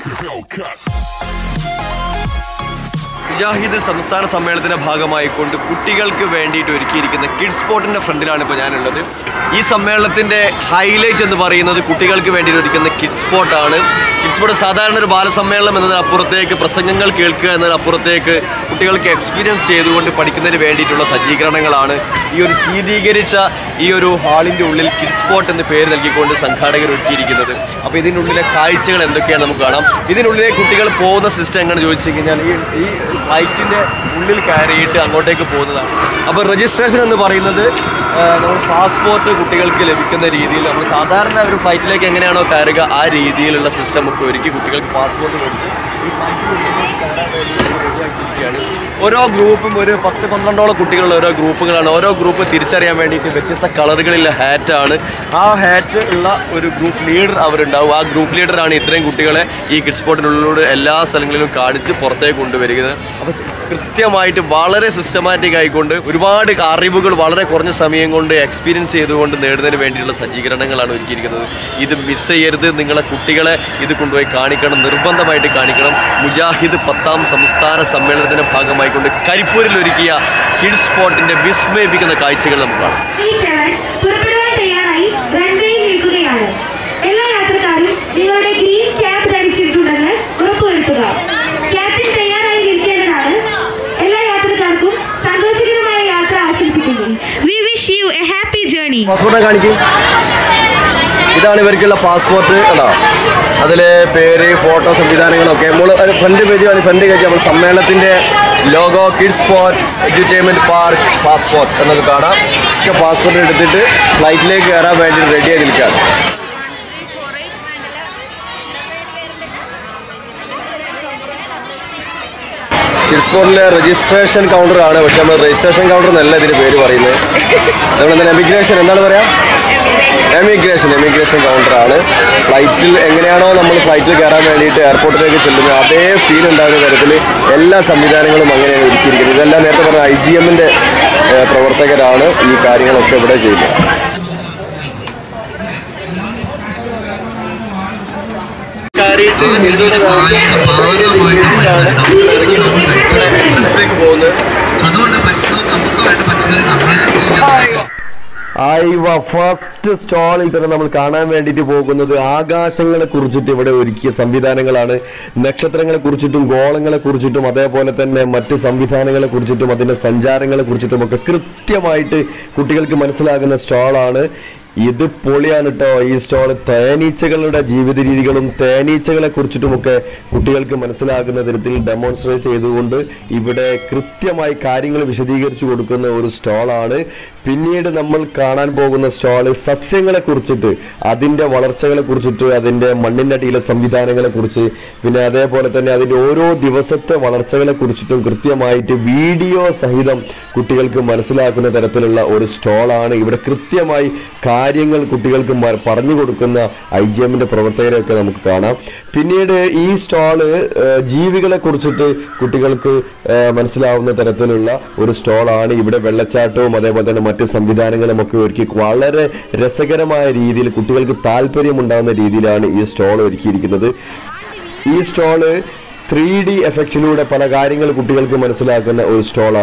മുജാഹിദ് സംസ്ഥാന സമ്മേളനത്തിന്റെ ഭാഗമായിക്കൊണ്ട് കുട്ടികൾക്ക് വേണ്ടിയിട്ട് ഒരുക്കിയിരിക്കുന്ന കിഡ്സ് സ്പോട്ടിന്റെ ഫ്രണ്ടിലാണ് ഇപ്പോൾ ഞാനുള്ളത്. ഈ സമ്മേളനത്തിന്റെ ഹൈലൈറ്റ് എന്ന് പറയുന്നത് കുട്ടികൾക്ക് വേണ്ടി ഒരുക്കുന്ന കിഡ്സ് സ്പോട്ടാണ്. കിഡ്സ് സ്പോട്ട് സാധാരണ ഒരു ബാലസമ്മേളനം എന്നതിനപ്പുറത്തേക്ക് പ്രസംഗങ്ങൾ കേൾക്കുക എന്നതിനപ്പുറത്തേക്ക് കുട്ടികൾക്ക് എക്സ്പീരിയൻസ് ചെയ്തുകൊണ്ട് പഠിക്കുന്നതിന് വേണ്ടിയിട്ടുള്ള സജ്ജീകരണങ്ങളാണ് ഈ ഒരു ശീതീകരിച്ച ഈ ഒരു ഹാളിൻ്റെ ഉള്ളിൽ കിഡ്സ് സ്പോട്ട് എന്ന് പേര് നൽകിക്കൊണ്ട് സംഘാടകർ ഒരുക്കിയിരിക്കുന്നത്. അപ്പോൾ ഇതിനുള്ളിലെ കാഴ്ചകൾ എന്തൊക്കെയാണ് നമുക്ക് കാണാം. ഇതിനുള്ളിലെ കുട്ടികൾ പോകുന്ന സിസ്റ്റം എങ്ങനെ ചോദിച്ചു കഴിഞ്ഞാൽ ഈ ഫ്ലൈറ്റിൻ്റെ ഉള്ളിൽ കയറിയിട്ട് അങ്ങോട്ടേക്ക് പോകുന്നതാണ്. അപ്പോൾ രജിസ്ട്രേഷൻ എന്ന് പറയുന്നത് നമ്മൾ പാസ്പോർട്ട് കുട്ടികൾക്ക് ലഭിക്കുന്ന രീതിയിൽ നമ്മൾ സാധാരണ ഒരു ഫ്ലൈറ്റിലേക്ക് എങ്ങനെയാണോ കയറുക ആ രീതിയിലുള്ള സിസ്റ്റം ഒക്കെ ഒരുക്കി കുട്ടികൾക്ക് പാസ്പോർട്ട് കൊടുത്ത് ഈ ഫ്ലൈറ്റിനുള്ളിലേക്ക് കയറാൻ വേണ്ടി റെഡിയാക്കിയിരിക്കുകയാണ്. ഓരോ ഗ്രൂപ്പും ഒരു 10-12ഓളം കുട്ടികളുള്ള ഓരോ ഗ്രൂപ്പുകളാണ്. ഓരോ ഗ്രൂപ്പ് തിരിച്ചറിയാൻ വേണ്ടിയിട്ട് വ്യത്യസ്ത കളറുകളിലെ ഹാറ്റാണ്. ആ ഹാറ്റ് ഉള്ള ഒരു ഗ്രൂപ്പ് ലീഡർ അവരുണ്ടാവും. ആ ഗ്രൂപ്പ് ലീഡറാണ് ഇത്രയും കുട്ടികളെ ഈ കിഡ്സ് സ്പോട്ടിനുള്ളിലൂടെ എല്ലാ സ്ഥലങ്ങളിലും കാണിച്ച് പുറത്തേക്ക് കൊണ്ടുവരികയാണ്. അപ്പോൾ കൃത്യമായിട്ട് വളരെ സിസ്റ്റമാറ്റിക് ആയിക്കൊണ്ട് ഒരുപാട് അറിവുകൾ വളരെ കുറഞ്ഞ സമയം കൊണ്ട് എക്സ്പീരിയൻസ് ചെയ്തുകൊണ്ട് നേടുന്നതിന് വേണ്ടിയിട്ടുള്ള സജ്ജീകരണങ്ങളാണ് ഒരുക്കിയിരിക്കുന്നത്. ഇത് മിസ് ചെയ്യരുത്. നിങ്ങളെ കുട്ടികളെ ഇത് കൊണ്ടുപോയി കാണിക്കണം, നിർബന്ധമായിട്ട് കാണിക്കണം. മുജാഹിദ് 10ാം സംസ്ഥാന സമ്മേളനത്തിന്റെ ഭാഗമായിക്കൊണ്ട് കരിപ്പൂരിൽ ഒരുക്കിയ കിഡ്സ് സ്പോട്ടിന്റെ വിസ്മയിപ്പിക്കുന്ന കാഴ്ചകൾ നമുക്ക് കാണാം. എല്ലാ യാത്രക്കാരും നിങ്ങളുടെ ഗ്രീൻ ക്യാപ്പ് ധരിച്ചിട്ടുണ്ടെന്ന് ഉറപ്പുവരുത്തുക. ക്യാപ്റ്റൻ തയ്യാറായി ഇരിക്കേണ്ടതാണ്. എല്ലാ യാത്രക്കാർക്കും സന്തോഷകരമായ യാത്ര ആശംസിക്കുന്നു. We wish you a happy journey. Passport കാണിക്കും. ഇതാണ് ഇവർക്കുള്ള പാസ്പോർട്ട്. കേട്ടോ, അതിലെ പേര്, ഫോട്ടോ, സംവിധാനങ്ങളൊക്കെ ഫ്രണ്ട് പേജ് ഫ്രണ്ട് പേജ് നമ്മൾ സമ്മേളനത്തിന്റെ logo, kids spot, edutainment park, passport എന്നൊക്കെ കാണാം. ഒക്കെ പാസ്പോർട്ട് എടുത്തിട്ട് ഫ്ലൈറ്റിലേക്ക് കയറാൻ വേണ്ടി റെഡി ആയി നിൽക്കുകയാണ്. കിഡ്സ് സ്പോട്ടിലെ രജിസ്ട്രേഷൻ കൗണ്ടറാണ്. പക്ഷെ നമ്മൾ രജിസ്ട്രേഷൻ കൗണ്ടർ എന്നല്ല ഇതിന് പേര് പറയുന്നത്. നമ്മളെന്താണ് എമിഗ്രേഷൻ എന്താണ് പറയാ, എമിഗ്രേഷൻ കൗണ്ടറാണ്. ഫ്ലൈറ്റിൽ എങ്ങനെയാണോ നമ്മൾ ഫ്ലൈറ്റിൽ കയറാൻ വേണ്ടിയിട്ട് എയർപോർട്ടിലേക്ക് ചെല്ലുന്നത് അതേ ഫീൽ ഉണ്ടാകുന്ന തരത്തിൽ എല്ലാ സംവിധാനങ്ങളും അങ്ങനെയാണ് ഒരുക്കിയിരിക്കുന്നത്. ഇതെല്ലാം നേരത്തെ പറഞ്ഞ IGM-ന്റെ പ്രവർത്തകരാണ് ഈ കാര്യങ്ങളൊക്കെ ഇവിടെ ചെയ്യുന്നത്. ഫസ്റ്റ് സ്റ്റാളിൽ തന്നെ നമ്മൾ കാണാൻ വേണ്ടിയിട്ട് പോകുന്നത് ആകാശങ്ങളെ കുറിച്ചിട്ട് ഇവിടെ ഒരുക്കിയ സംവിധാനങ്ങളാണ്. നക്ഷത്രങ്ങളെ കുറിച്ചിട്ടും ഗോളങ്ങളെ കുറിച്ചിട്ടും അതേപോലെ തന്നെ മറ്റ് സംവിധാനങ്ങളെ കുറിച്ചിട്ടും അതിൻ്റെ സഞ്ചാരങ്ങളെ കുറിച്ചിട്ടും ഒക്കെ കൃത്യമായിട്ട് കുട്ടികൾക്ക് മനസ്സിലാകുന്ന സ്റ്റാളാണ്. ഇത് പൊളിയാണ് കേട്ടോ. ഈ സ്റ്റോൾ തേനീച്ചകളുടെ ജീവിത രീതികളും തേനീച്ചകളെ കുറിച്ചിട്ടുമൊക്കെ കുട്ടികൾക്ക് മനസ്സിലാകുന്ന തരത്തിൽ ഡെമോൺസ്ട്രേറ്റ് ചെയ്തുകൊണ്ട് ഇവിടെ കൃത്യമായി കാര്യങ്ങൾ വിശദീകരിച്ചു കൊടുക്കുന്ന ഒരു സ്റ്റോളാണ്. പിന്നീട് നമ്മൾ കാണാൻ പോകുന്ന സ്റ്റോള് സസ്യങ്ങളെ കുറിച്ചിട്ട്, അതിൻ്റെ വളർച്ചകളെ കുറിച്ചിട്ട്, അതിൻ്റെ മണ്ണിൻ്റെ അടിയിലെ സംവിധാനങ്ങളെ കുറിച്ച്, പിന്നെ അതേപോലെ തന്നെ അതിൻ്റെ ഓരോ ദിവസത്തെ വളർച്ചകളെ കുറിച്ചിട്ടും കൃത്യമായിട്ട് വീഡിയോ സഹിതം കുട്ടികൾക്ക് മനസ്സിലാക്കുന്ന തരത്തിലുള്ള ഒരു സ്റ്റോളാണ്. ഇവിടെ കൃത്യമായി കാര്യങ്ങൾ കുട്ടികൾക്ക് പറഞ്ഞു കൊടുക്കുന്ന IGM-ന്റെ പ്രവർത്തകരെയൊക്കെ നമുക്ക് കാണാം. പിന്നീട് ഈ സ്റ്റാള് ജീവികളെ കുറിച്ചിട്ട് കുട്ടികൾക്ക് മനസ്സിലാവുന്ന തരത്തിലുള്ള ഒരു സ്റ്റോളാണ്. ഇവിടെ വെള്ളച്ചാട്ടവും അതേപോലെ തന്നെ മറ്റ് സംവിധാനങ്ങളും ഒക്കെ ഒരുക്കി വളരെ രസകരമായ രീതിയിൽ കുട്ടികൾക്ക് താല്പര്യമുണ്ടാകുന്ന രീതിയിലാണ് ഈ സ്റ്റോൾ ഒരുക്കിയിരിക്കുന്നത്. ഈ സ്റ്റോള് 3D എഫക്റ്റിലൂടെ പല കാര്യങ്ങൾ കുട്ടികൾക്ക് മനസ്സിലാക്കുന്ന ഒരു സ്റ്റോളാണ്.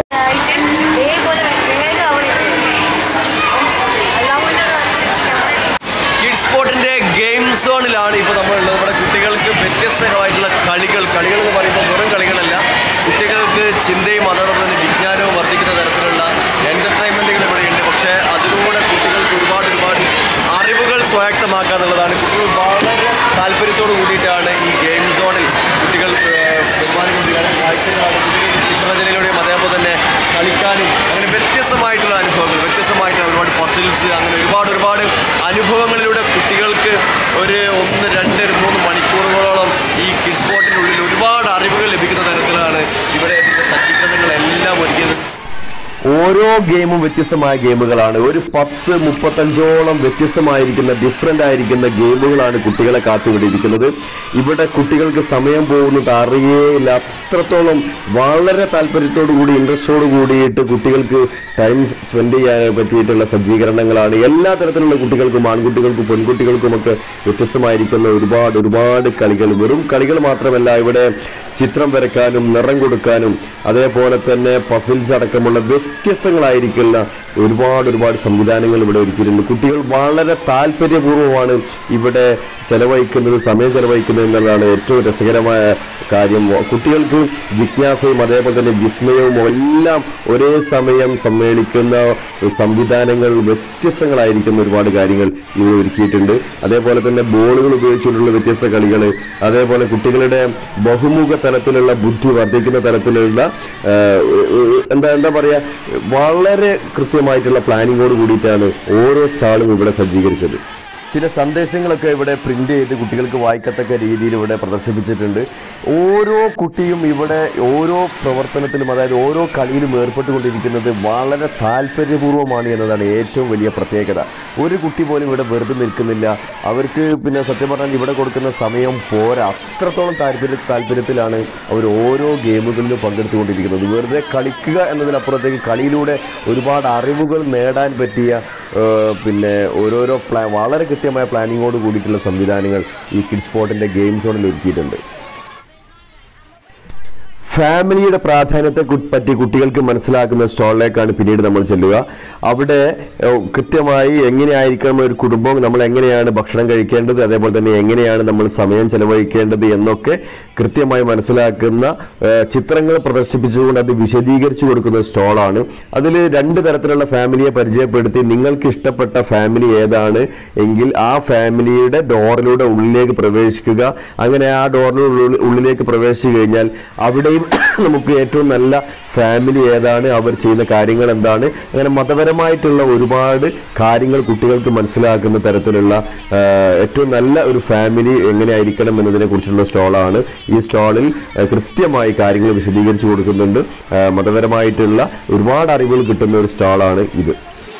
സോണിലാണ് ഇപ്പോൾ നമ്മളുള്ളത്. നമ്മുടെ കുട്ടികൾക്ക് വ്യത്യസ്തമായിട്ടുള്ള കളികൾ എന്ന് പറയുമ്പോൾ വെറും കളികളല്ല, കുട്ടികൾക്ക് ചിന്തയും അതോടൊപ്പം തന്നെ വിജ്ഞാനവും വർദ്ധിക്കുന്ന തരത്തിലുള്ള എൻ്റർടൈൻമെൻറ്റുകൾ ഇവിടെയുണ്ട്. പക്ഷേ അതിലൂടെ കുട്ടികൾക്ക് ഒരുപാട് അറിവുകൾ സ്വായത്തമാക്കുക എന്നുള്ളതാണ്. കുട്ടികൾ വളരെ താല്പര്യത്തോട് കൂടിയിട്ടാണ് ഈ ഗെയിം സോണിൽ കുട്ടികൾ ബഹുമാനിക്കൊണ്ടിരിക്കുകയാണ്. കാഴ്ചകളാണ് കുട്ടികൾക്ക് ചിത്രരചനയിലൂടെയും അതേപോലെ തന്നെ കളിക്കാനും അങ്ങനെ വ്യത്യസ്തമായിട്ടുള്ള അനുഭവങ്ങൾ, വ്യത്യസ്തമായിട്ടുള്ള ഒരുപാട് പസിൽസ്, അങ്ങനെ ഒരുപാട് അനുഭവങ്ങളിലൂടെ കുട്ടികൾക്ക് ഒരു 1, 2, 3 മണിക്കൂറുകളോളം ഈ കിഡ്സ് സ്പോട്ടിനുള്ളിൽ ഒരുപാട് അറിവുകൾ ലഭിക്കുന്ന തരത്തിലാണ് ഇവിടെ സജ്ജീകരണങ്ങളെല്ലാം ഒരുക്കിയത്. ഓരോ ഗെയിമും വ്യത്യസ്തമായ ഗെയിമുകളാണ്. ഒരു 10-35ഓളം വ്യത്യസ്തമായിരിക്കുന്ന ഡിഫറെൻ്റ് ആയിരിക്കുന്ന ഗെയിമുകളാണ് കുട്ടികളെ കാത്തിവിടെ ഇരിക്കുന്നത്. ഇവിടെ കുട്ടികൾക്ക് സമയം പോകുന്നത് അറിയേയില്ല. അത്രത്തോളം വളരെ താല്പര്യത്തോടു കൂടി ഇൻട്രസ്റ്റോട് കൂടിയിട്ട് കുട്ടികൾക്ക് ടൈം സ്പെൻഡ് ചെയ്യാൻ പറ്റിയിട്ടുള്ള സജ്ജീകരണങ്ങളാണ്. എല്ലാ തരത്തിലുള്ള കുട്ടികൾക്കും, ആൺകുട്ടികൾക്കും പെൺകുട്ടികൾക്കുമൊക്കെ വ്യത്യസ്തമായിരിക്കുന്ന ഒരുപാട് കളികൾ. വെറും കളികൾ മാത്രമല്ല, ഇവിടെ ചിത്രം വരയ്ക്കാനും നിറം കൊടുക്കാനും അതേപോലെ തന്നെ പസിൽസ് അടക്കമുള്ള വ്യത്യസ്തങ്ങളായിരിക്കുന്ന ഒരുപാട് സംവിധാനങ്ങൾ ഇവിടെ ഒരുക്കിയിട്ടുണ്ട്. കുട്ടികൾ വളരെ താല്പര്യപൂർവ്വമാണ് ഇവിടെ സമയം ചെലവഴിക്കുന്നത് എന്നുള്ളതാണ് ഏറ്റവും രസകരമായ കാര്യം. കുട്ടികൾക്ക് ജിജ്ഞാസയും അതേപോലെ തന്നെ വിസ്മയവും എല്ലാം ഒരേ സമയം സമ്മേളിക്കുന്ന സംവിധാനങ്ങൾ, വ്യത്യസ്തങ്ങളായിരിക്കുന്ന ഒരുപാട് കാര്യങ്ങൾ ഇവിടെ ഒരുക്കിയിട്ടുണ്ട്. അതേപോലെ തന്നെ ബോളുകൾ ഉപയോഗിച്ചുകൊണ്ടുള്ള വ്യത്യസ്ത കളികൾ, അതേപോലെ കുട്ടികളുടെ ബഹുമുഖ തലത്തിലുള്ള ബുദ്ധി വർദ്ധിക്കുന്ന തരത്തിലുള്ള എന്താ പറയുക, വളരെ കൃത്യമായിട്ടുള്ള പ്ലാനിങ്ങോട് കൂടിയിട്ടാണ് ഓരോ സ്റ്റാളും ഇവിടെ സജ്ജീകരിച്ചത്. ചില സന്ദേശങ്ങളൊക്കെ ഇവിടെ പ്രിന്റ് ചെയ്ത് കുട്ടികൾക്ക് വായിക്കത്തക്ക രീതിയിൽ ഇവിടെ പ്രദർശിപ്പിച്ചിട്ടുണ്ട്. ഓരോ കുട്ടിയും ഇവിടെ ഓരോ പ്രവർത്തനത്തിലും, അതായത് ഓരോ കളിയിലും ഏർപ്പെട്ടുകൊണ്ടിരിക്കുന്നത് വളരെ താല്പര്യപൂർവ്വമാണ് എന്നതാണ് ഏറ്റവും വലിയ പ്രത്യേകത. ഒരു കുട്ടി പോലും ഇവിടെ വെറുതെ നിൽക്കുന്നില്ല. അവർക്ക് സത്യം പറഞ്ഞാൽ ഇവിടെ കൊടുക്കുന്ന സമയം പോരാ, അത്രത്തോളം താല്പര്യത്തിലാണ് അവർ ഓരോ ഗെയിമുകളിലും പങ്കെടുത്തുകൊണ്ടിരിക്കുന്നത്. വെറുതെ കളിക്കുക എന്നതിനപ്പുറത്തേക്ക് കളിയിലൂടെ ഒരുപാട് അറിവുകൾ നേടാൻ പറ്റിയ ഓരോരോ വളരെ കൃത്യമായ പ്ലാനിങ്ങോട് കൂടിയിട്ടുള്ള സംവിധാനങ്ങൾ ഈ കിഡ്സ് സ്പോട്ടിൻ്റെ ഗെയിം സോണിൽ ഒരുക്കിയിട്ടുണ്ട്. ഫാമിലിയുടെ പ്രാധാന്യത്തെ പറ്റി കുട്ടികൾക്ക് മനസ്സിലാക്കുന്ന സ്റ്റാളിലേക്കാണ് പിന്നീട് നമ്മൾ ചെല്ലുക. അവിടെ കൃത്യമായി എങ്ങനെയായിരിക്കണം ഒരു കുടുംബം, നമ്മൾ എങ്ങനെയാണ് ഭക്ഷണം കഴിക്കേണ്ടത്, അതേപോലെ തന്നെ എങ്ങനെയാണ് നമ്മൾ സമയം ചെലവഴിക്കേണ്ടത് എന്നൊക്കെ കൃത്യമായി മനസ്സിലാക്കുന്ന ചിത്രങ്ങൾ പ്രദർശിപ്പിച്ചുകൊണ്ട് അത് വിശദീകരിച്ചു കൊടുക്കുന്ന സ്റ്റാളാണ്. അതിൽ 2 തരത്തിലുള്ള ഫാമിലിയെ പരിചയപ്പെടുത്തി നിങ്ങൾക്ക് ഇഷ്ടപ്പെട്ട ഫാമിലി ഏതാണ് എങ്കിൽ ആ ഫാമിലിയുടെ ഡോറിലൂടെ ഉള്ളിലേക്ക് പ്രവേശിക്കുക. അങ്ങനെ ആ ഡോറിലൂടെ ഉള്ളിലേക്ക് പ്രവേശിച്ചു കഴിഞ്ഞാൽ അവിടെയും നമുക്ക് ഏറ്റവും നല്ല ഫാമിലി ഏതാണ്, അവർ ചെയ്യുന്ന കാര്യങ്ങൾ എന്താണ്, അങ്ങനെ മതപരമായിട്ടുള്ള ഒരുപാട് കാര്യങ്ങൾ കുട്ടികൾക്ക് മനസ്സിലാക്കുന്ന തരത്തിലുള്ള ഏറ്റവും നല്ല ഒരു ഫാമിലി എങ്ങനെയായിരിക്കണം എന്നതിനെ കുറിച്ചുള്ള സ്റ്റാളാണ്. ഈ സ്റ്റാളിൽ കൃത്യമായി കാര്യങ്ങൾ വിശദീകരിച്ചു കൊടുക്കുന്നുണ്ട്. മതപരമായിട്ടുള്ള ഒരുപാട് അറിവുകൾ കിട്ടുന്ന ഒരു സ്റ്റാളാണ് ഇത്.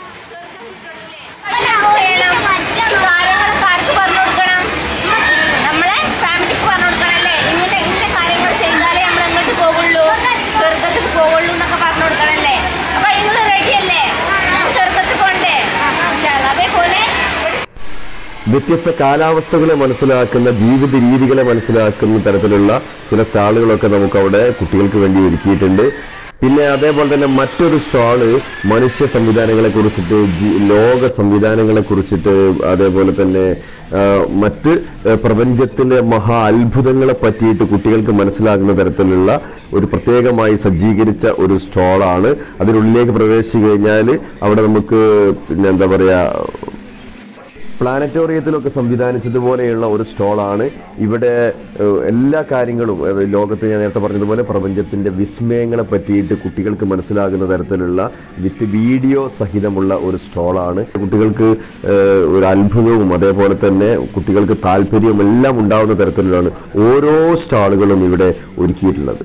വ്യത്യസ്ത കാലാവസ്ഥകളെ മനസ്സിലാക്കുന്ന, ജീവിത രീതികളെ മനസ്സിലാക്കുന്ന തരത്തിലുള്ള ചില സ്റ്റാളുകളൊക്കെ നമുക്കവിടെ കുട്ടികൾക്ക് വേണ്ടി ഒരുക്കിയിട്ടുണ്ട്. പിന്നെ അതേപോലെ തന്നെ മറ്റൊരു സ്റ്റാള് മനുഷ്യ സംവിധാനങ്ങളെ കുറിച്ചിട്ട്, ലോക സംവിധാനങ്ങളെ കുറിച്ചിട്ട്, അതേപോലെ തന്നെ മറ്റ് പ്രപഞ്ചത്തിലെ മഹാ അത്ഭുതങ്ങളെ പറ്റിയിട്ട് കുട്ടികൾക്ക് മനസ്സിലാകുന്ന തരത്തിലുള്ള ഒരു പ്രത്യേകമായി സജ്ജീകരിച്ച ഒരു സ്റ്റാളാണ്. അതിനുള്ളിലേക്ക് പ്രവേശിച്ചു കഴിഞ്ഞാൽ അവിടെ നമുക്ക് എന്താ പറയുക, പ്ലാനറ്റോറിയത്തിലൊക്കെ സംവിധാനിച്ചതുപോലെയുള്ള ഒരു സ്റ്റാളാണ്. ഇവിടെ എല്ലാ കാര്യങ്ങളും ലോകത്ത് ഞാൻ നേരത്തെ പറഞ്ഞതുപോലെ പ്രപഞ്ചത്തിൻ്റെ വിസ്മയങ്ങളെ പറ്റിയിട്ട് കുട്ടികൾക്ക് മനസ്സിലാകുന്ന തരത്തിലുള്ള വിത്ത് വീഡിയോ സഹിതമുള്ള ഒരു സ്റ്റാളാണ്. കുട്ടികൾക്ക് ഒരു അത്ഭുതവും അതേപോലെ തന്നെ കുട്ടികൾക്ക് താല്പര്യവും എല്ലാം ഉണ്ടാകുന്ന തരത്തിലാണ് ഓരോ സ്റ്റാളുകളും ഇവിടെ ഒരുക്കിയിട്ടുള്ളത്.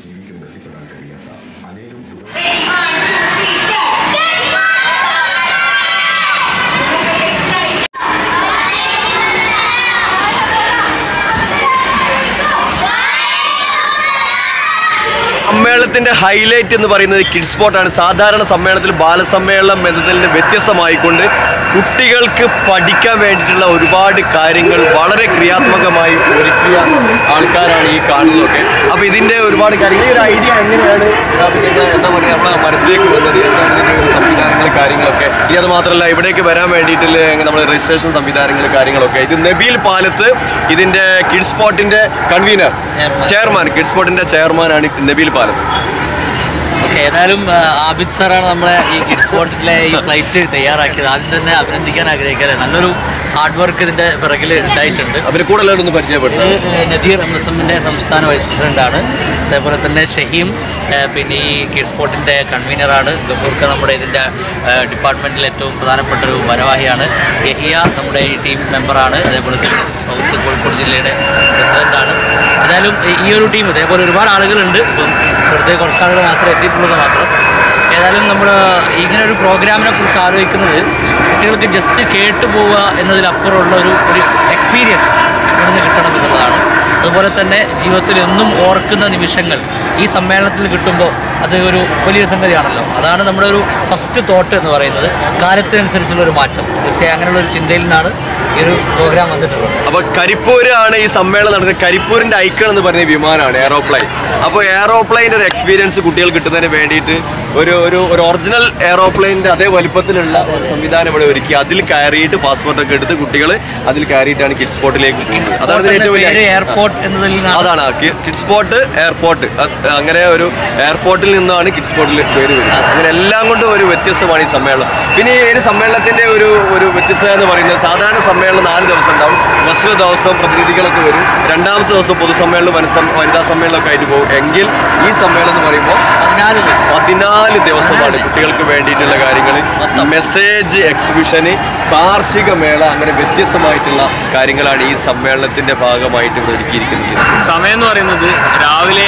സമ്മേളനത്തിന്റെ ഹൈലൈറ്റ് എന്ന് പറയുന്നത് കിഡ്സ് സ്പോട്ടാണ്. സാധാരണ സമ്മേളനത്തിൽ ബാലസമ്മേളനം എന്നതിൽ നിന്ന് വ്യത്യസ്തമായിക്കൊണ്ട് കുട്ടികൾക്ക് പഠിക്കാൻ വേണ്ടിയിട്ടുള്ള ഒരുപാട് കാര്യങ്ങൾ വളരെ ക്രിയാത്മകമായി ഒരുക്കിയ ആൾക്കാരാണ് ഈ കാണുന്നതൊക്കെ. അപ്പോൾ ഇതിൻ്റെ ഒരുപാട് കാര്യങ്ങൾ, ഈ ഒരു ഐഡിയ എങ്ങനെയാണ് എന്താ പറയുക നമ്മളെ മനസ്സിലേക്ക് വന്നത്, എന്താണ് ഇതിൻ്റെ സംവിധാനങ്ങൾ കാര്യങ്ങളൊക്കെ. ഇനി അത് മാത്രമല്ല ഇവിടേക്ക് വരാൻ വേണ്ടിയിട്ടുള്ള നമ്മൾ രജിസ്ട്രേഷൻ സംവിധാനങ്ങൾ കാര്യങ്ങളൊക്കെ. ഇത് നബീൽ പാലത്ത് ഇതിൻ്റെ കിഡ്സ് സ്പോട്ടിൻ്റെ കൺവീനർ, ചെയർമാൻ, കിഡ്സ് സ്പോട്ടിൻ്റെ ചെയർമാനാണ് നബീൽ പാലത്ത്. ഏതായാലും ആബിദ് സാറാണ് നമ്മളെ ഈ കിഡ്സ് സ്പോട്ടിലെ ഈ ഫ്ലൈറ്റ് തയ്യാറാക്കിയത്. ആദ്യം തന്നെ അഭിനന്ദിക്കാൻ ആഗ്രഹിക്കാതെ നല്ലൊരു ഹാർഡ് വർക്ക് ഇതിൻ്റെ പിറകിൽ ഉണ്ടായിട്ടുണ്ട്. അവരെ കൂടെ ഒന്ന് പരിചയപ്പെട്ടു. നദീർ MSMൻ്റെ സംസ്ഥാന വൈസ് പ്രസിഡൻ്റാണ്. അതേപോലെ തന്നെ ഷഹീം പിന്നെ ഈ കിഡ്സ് സ്പോട്ടിൻ്റെ കൺവീനറാണ്. ഗഫൂർക്ക നമ്മുടെ ഇതിൻ്റെ ഡിപ്പാർട്ട്മെൻറ്റിൽ ഏറ്റവും പ്രധാനപ്പെട്ട ഒരു ഭാരവാഹിയാണ്. യഹിയ നമ്മുടെ ഈ ടീം മെമ്പറാണ്. അതേപോലെ തന്നെ സൗത്ത് കോഴിക്കോട് ജില്ലയുടെ പ്രസിഡൻ്റാണ്. ഏതായാലും ഈ ഒരു ടീം ഇതേപോലെ ഒരുപാട് ആളുകളുണ്ട്. ഇപ്പം വെറുതെ കുറച്ച് ആളുകൾ മാത്രമേ എത്തിയിട്ടുള്ളത് മാത്രം. ഏതായാലും നമ്മൾ ഇങ്ങനെ ഒരു പ്രോഗ്രാമിനെ കുറിച്ച് ആലോചിക്കുന്നത് കുട്ടികൾക്ക് ജസ്റ്റ് കേട്ടു പോവുക എന്നതിലപ്പുറമുള്ള ഒരു എക്സ്പീരിയൻസ് ഇവിടെ നിന്ന് കിട്ടണം എന്നുള്ളതാണ്. അതുപോലെ തന്നെ ജീവിതത്തിൽ എന്നും ഓർക്കുന്ന നിമിഷങ്ങൾ ഈ സമ്മേളനത്തിൽ കിട്ടുമ്പോൾ അത് ഒരു വലിയൊരു സംഗതിയാണല്ലോ. അതാണ് നമ്മുടെ ഒരു ഫസ്റ്റ് തോട്ട് എന്ന് പറയുന്നത്, കാലത്തിനനുസരിച്ചുള്ളൊരു മാറ്റം. തീർച്ചയായും അങ്ങനെയുള്ള ഒരു ചിന്തയിൽ നിന്നാണ് ഈ ഒരു പ്രോഗ്രാം വന്നിട്ടുള്ളത്. അപ്പോൾ കരിപ്പൂരാണ് ഈ സമ്മേളനം നടക്കുന്നത്. കരിപ്പൂരിൻ്റെ ഐക്കൺ എന്ന് പറയുന്ന വിമാനമാണ് എയറോപ്ലെയിൻ. അപ്പോൾ എയറോപ്ലെയിൻ്റെ ഒരു എക്സ്പീരിയൻസ് കുട്ടികൾ കിട്ടുന്നതിന് വേണ്ടിയിട്ട് ഒരു ഒറിജിനൽ എയറോപ്ലെയിൻ്റെ അതേ വലുപ്പത്തിലുള്ള ഒരു സംവിധാനം ഇവിടെ ഒരുക്കി അതിൽ കയറിയിട്ട് പാസ്പോർട്ടൊക്കെ എടുത്ത് കുട്ടികൾ അതിൽ കയറിയിട്ടാണ് കിഡ്സ് സ്പോട്ടിലേക്ക് പോകുന്നത്. അതാണ് ഏറ്റവും വലിയ എയർപോർട്ട് എന്നതിൽ അതാണ് കിഡ്സ് സ്പോട്ട് എയർപോർട്ട്. അങ്ങനെ ഒരു എയർപോർട്ടിൽ നിന്നാണ് കിഡ്സ് സ്പോട്ടിൽ പേര് വരുന്നത്. അങ്ങനെ എല്ലാം കൊണ്ടും ഒരു വ്യത്യസ്തമാണ് ഈ സമ്മേളനം. പിന്നെ ഈ സമ്മേളനത്തിൻ്റെ ഒരു വ്യത്യസ്തത എന്ന് പറയുന്നത് സാധാരണ സമ്മേളനം 4 ദിവസം ഉണ്ടാവും. ഫസ്റ്റ് ദിവസം പ്രതിനിധികളൊക്കെ വരും, രണ്ടാമത്തെ ദിവസം പൊതുസമ്മേളനം വനിതാ സമ്മേളനമൊക്കെ ആയിട്ട് പോകും. എങ്കിൽ ഈ സമ്മേളനം എന്ന് പറയുമ്പോൾ 14 ദിവസമാണ് കുട്ടികൾക്ക് വേണ്ടിയിട്ടുള്ള കാര്യങ്ങൾ, മെസ്സേജ് എക്സിബിഷന്, കാർഷിക മേള, അങ്ങനെ വ്യത്യസ്തമായിട്ടുള്ള കാര്യങ്ങളാണ് ഈ സമ്മേളനത്തിന്റെ ഭാഗമായിട്ട് ഇവിടെ ഒരുക്കിയിരിക്കുന്നത്. സമയം എന്ന് പറയുന്നത് രാവിലെ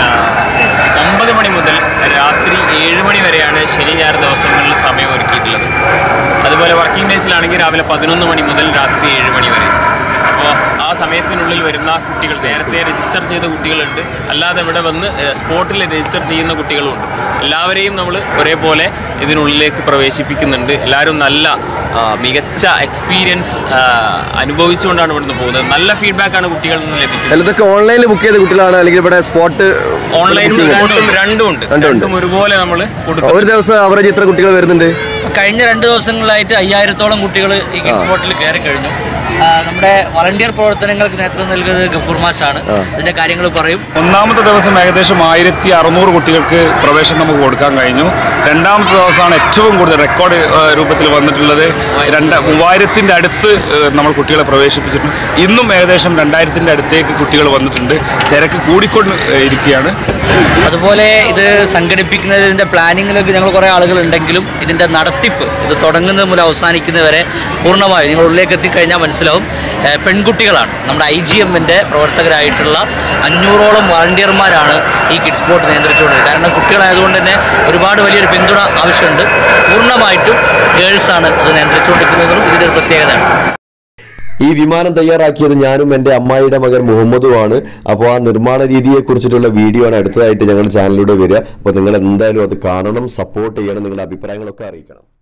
9 മണി മുതൽ രാത്രി 7 മണി വരെയാണ് ശനി ഞായർ ദിവസങ്ങളിൽ സമയം ഒരുക്കിയിട്ടുള്ളത്. അതുപോലെ വർക്കിംഗ് ഡേയ്സിലാണെങ്കിൽ രാവിലെ 11 മണി മുതൽ രാത്രി 7 മണി വരെ. അപ്പോൾ ആ സമയത്തിനുള്ളിൽ വരുന്ന കുട്ടികൾ നേരത്തെ രജിസ്റ്റർ ചെയ്ത കുട്ടികളുണ്ട്, അല്ലാതെ ഇവിടെ വന്ന് സ്പോട്ടിൽ രജിസ്റ്റർ ചെയ്യുന്ന കുട്ടികളുമുണ്ട്. എല്ലാവരെയും നമ്മൾ ഒരേപോലെ ഇതിനുള്ളിലേക്ക് പ്രവേശിപ്പിക്കുന്നുണ്ട്. എല്ലാവരും നല്ല മികച്ച എക്സ്പീരിയൻസ് അനുഭവിച്ചുകൊണ്ടാണ് ഇവിടുന്ന് പോകുന്നത്. നല്ല ഫീഡ്ബാക്കാണ് കുട്ടികളിൽ നിന്ന് ലഭിക്കുന്നത്. ഇതൊക്കെ ഓൺലൈനിൽ ബുക്ക് ചെയ്ത കുട്ടികളാണ് അല്ലെങ്കിൽ ഇവിടെ സ്പോട്ട് ഓൺലൈനും സ്പോട്ടും രണ്ടും ഒരുപോലെ നമ്മൾ കൊടുക്കും. ഒരു ദിവസം അവറേജ് എത്ര കുട്ടികൾ വരുന്നുണ്ട്? കഴിഞ്ഞ 2 ദിവസങ്ങളിലായിട്ട് 5000-ഓളം കുട്ടികൾ ഈ കിഡ്സ് സ്പോട്ടിൽ കയറി കഴിഞ്ഞു. നമ്മുടെ വളണ്ടിയർ പ്രവർത്തനങ്ങൾക്ക് നേതൃത്വം നൽകുന്നത് ഗഫൂർ മാഷാണ്. ഇതിന്റെ കാര്യങ്ങൾ പറയും. ഒന്നാമത്തെ ദിവസം ഏകദേശം 1600 കുട്ടികൾക്ക് പ്രവേശനം നമുക്ക് കൊടുക്കാൻ കഴിഞ്ഞു. രണ്ടാമത്തെ ദിവസമാണ് ഏറ്റവും കൂടുതൽ റെക്കോർഡ് രൂപത്തിൽ വന്നിട്ടുള്ളത്. 3000-ന്റെ അടുത്ത് നമ്മൾ കുട്ടികളെ പ്രവേശിപ്പിച്ചിട്ടുണ്ട്. ഇന്നും ഏകദേശം 2000-ന്റെ അടുത്തേക്ക് കുട്ടികൾ വന്നിട്ടുണ്ട്. തിരക്ക് കൂടിക്കൊണ്ട് ഇരിക്കുകയാണ്. അതുപോലെ ഇത് സംഘടിപ്പിക്കുന്നതിൻ്റെ പ്ലാനിങ്ങിലൊക്കെ ഞങ്ങൾ കുറേ ആളുകളുണ്ടെങ്കിലും ഇതിൻ്റെ നടത്തിപ്പ് ഇത് തുടങ്ങുന്നത് മുതൽ അവസാനിക്കുന്നവരെ പൂർണ്ണമായും നിങ്ങൾ ഉള്ളിലേക്ക് എത്തിക്കഴിഞ്ഞാൽ മനസ്സിലാവും പെൺകുട്ടികളാണ്. നമ്മുടെ IGM-ന്റെ പ്രവർത്തകരായിട്ടുള്ള 500-ഓളം വളണ്ടിയർമാരാണ് ഈ കിഡ്സ് സ്പോട്ട് നിയന്ത്രിച്ചുകൊണ്ടിരുന്നത്. കാരണം കുട്ടികളായതുകൊണ്ട് തന്നെ ഒരുപാട് വലിയൊരു പിന്തുണ ആവശ്യമുണ്ട്. പൂർണ്ണമായിട്ടും ഗേൾസാണ് അത് നിയന്ത്രിച്ചുകൊണ്ടിരിക്കുന്നതും ഇതിൻ്റെ ഒരു പ്രത്യേകതയാണ്. ഈ വിമാനം തയ്യാറാക്കിയത് ഞാനും എൻ്റെ അമ്മായിയുടെ മകൻ മുഹമ്മദുമാണ്. അപ്പോൾ ആ നിർമ്മാണ രീതിയെ കുറിച്ചിട്ടുള്ള വീഡിയോ ആണ് അടുത്തതായിട്ട് ഞങ്ങളുടെ ചാനലിലൂടെ വരിക. അപ്പോൾ നിങ്ങൾ എന്തായാലും അത് കാണണം, സപ്പോർട്ട് ചെയ്യണം, നിങ്ങളുടെ അഭിപ്രായങ്ങളൊക്കെ അറിയിക്കണം.